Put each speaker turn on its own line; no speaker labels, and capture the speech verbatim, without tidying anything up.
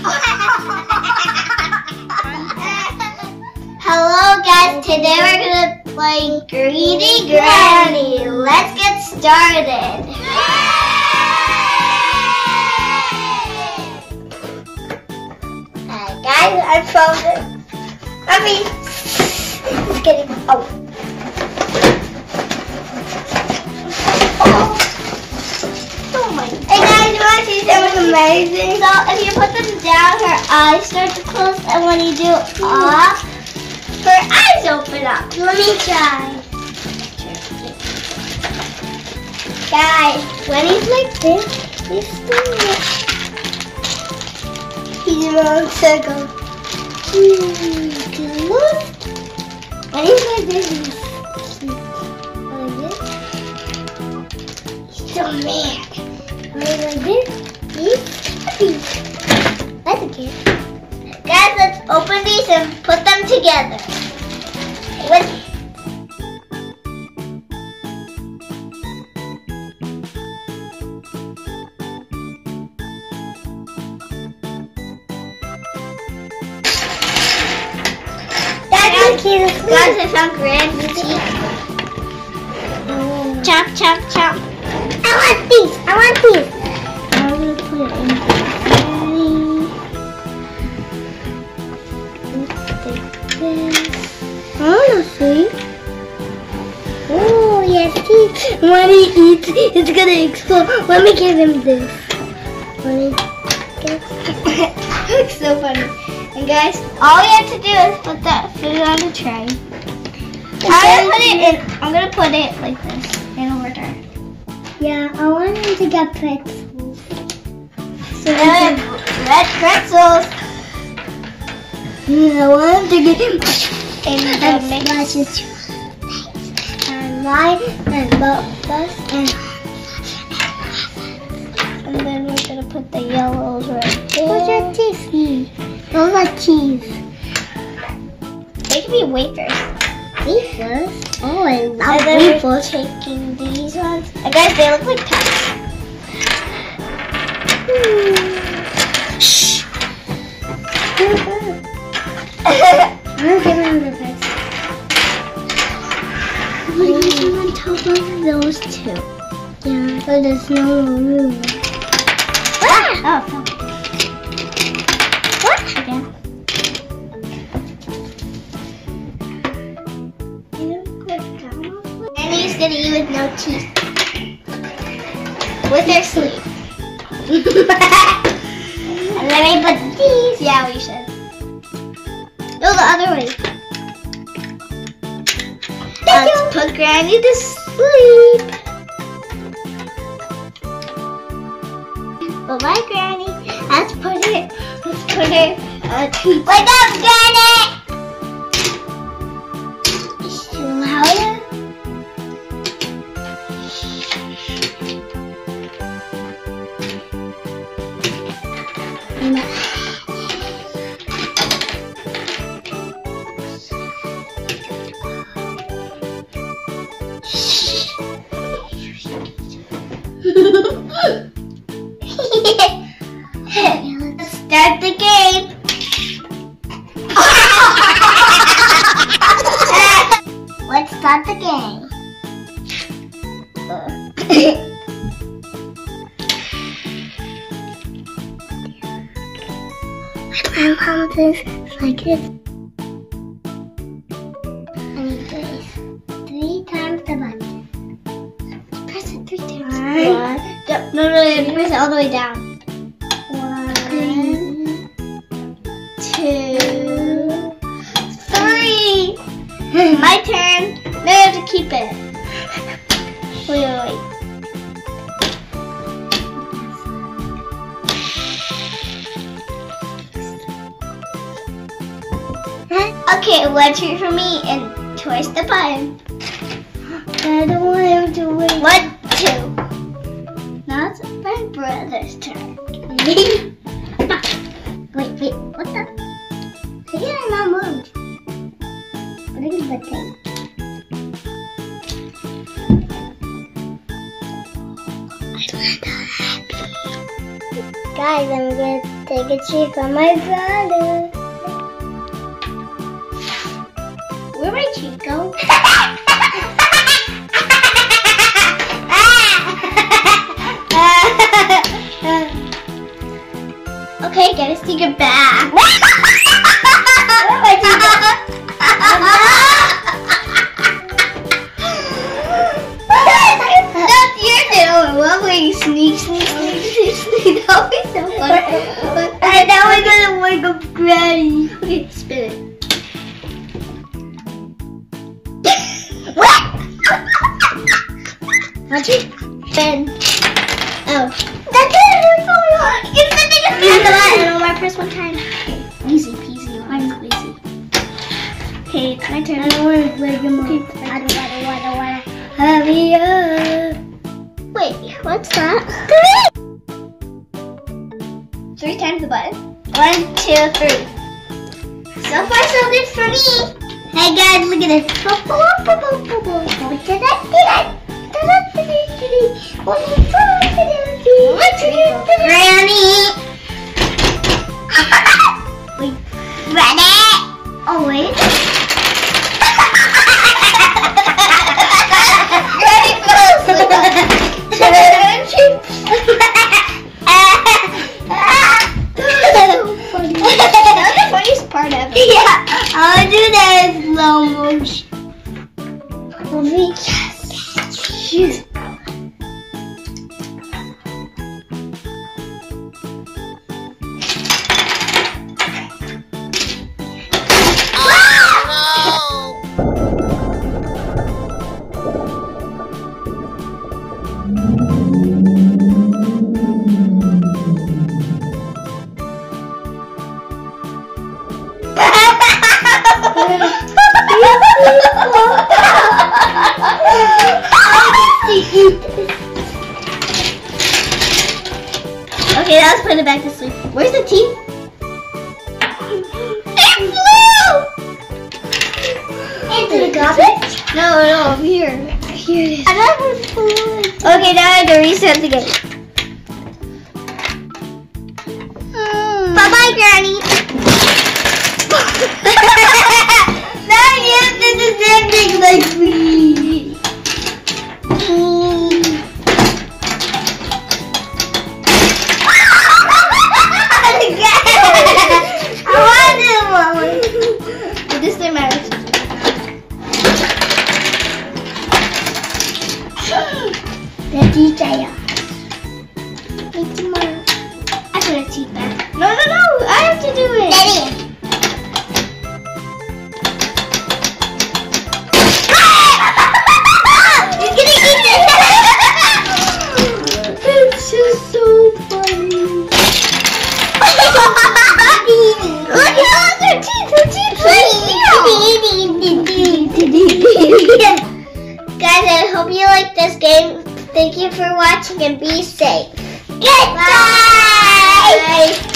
Hello guys, today we're gonna play Greedy Granny. Let's get started. Alright guys, I'm frozen. I mean, it's getting, oh. Oh. Oh my God. Hey guys, you want to see something amazing? So if you put them down, her eyes start to close, and when you do off, her eyes open up. Let me try. Guys, when he's like this, he's doing it. He's in a long circle. When he's like this, he's like this. He's so mad. When he's like this, he's happy. That's okay. Guys, let's open these and put them together. With Guys, I found Granny teeth. Oh. Chop, chop, chop. I want these. I want these. I'm gonna put it in I want to see. Oh, yes, teeth. When he eats, it's gonna explode. Let me give him this. When he gets it looks so funny. And guys, all we have to do is put that food on the tray. I'm gonna put it in. I'm gonna put it like this in order. Yeah, I want him to get pretzels. So red, red pretzels. Yeah, I want him to get in the mix. And light and bubbles and and then we're gonna put the yellows right there. What's your teeth? Those are cheese. They could be wafers. Wafers? Oh, I love and then wafers. We're taking these ones. And guys, they look like pets. Shh. I'm gonna give them the first. I'm gonna use them on top of those two. Yeah, but there's no room. Ah! Oh, fuck. Again. And he's gonna eat with no teeth. With her sleeve. And then we put these. Yeah, we should. No, the other way. Let's put Granny to sleep. Bye bye, Granny. Let's put it. Let's put her. Uh, Wake up, Granny! Is it louder? Let's start the game. Let's start the game. My mom does like this. I need this. Three times the button. Press it three times. One. No, no, no, you press it all the way down. One, two, three. My turn. No, you have to keep it. Wait, wait, wait. Okay, one treat for me and twist the button. I don't want him to win. One, two. Now it's my brother's turn. Wait, wait, what the? How did I not move? What is the thing? I'm not happy. Guys, I'm gonna take a treat from my brother. Where'd my treat go? Okay, get a secret back. That's your little one where you sneak, sneak, sneak, sneak, sneak. That would be so funny. And now we're gonna wake up Granny. Okay, spin it. What? How'd you spin? Oh. That's it! You're spinning a spin! I know my first one time. Easy peasy. Mine's easy. Okay, it's my turn. I don't want to wake him up. Okay, I don't want to, want to, want to. Hurry up. Wait, what's that? Three! Three times the button. One, two, three. So far, so good for me. Hey guys, look at this. Granny! Wait, Granny! Oh, wait. Granny fell asleep. That's so funny. That was the funniest part ever. Yeah, I'll do that in slow motion. Yes. Yes. Okay, now let's put it back to sleep. Where's the teeth? It flew! Into the garbage? No, no, over here. Here it is. Another flew. Okay, now I have to reset the game. Hmm. Bye bye, Granny. Now you have to do the same thing like me. This time I the teacher. Wait tomorrow. I put a teeth back. No, no, no! I have to do it. Daddy. He's gonna eat it. That's just so funny. Look at all their teeth. Her teeth. Guys, I hope you like this game. Thank you for watching and be safe. Goodbye! Bye.